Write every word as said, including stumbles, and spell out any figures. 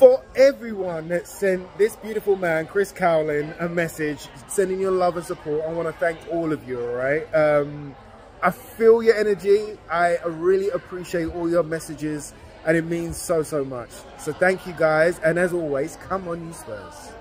For everyone that sent this beautiful man, Chris Cowlin, a message, sending your love and support, I want to thank all of you, all right? Um, I feel your energy. I really appreciate all your messages, and it means so, so much. So thank you, guys. And as always, come on, you Spurs.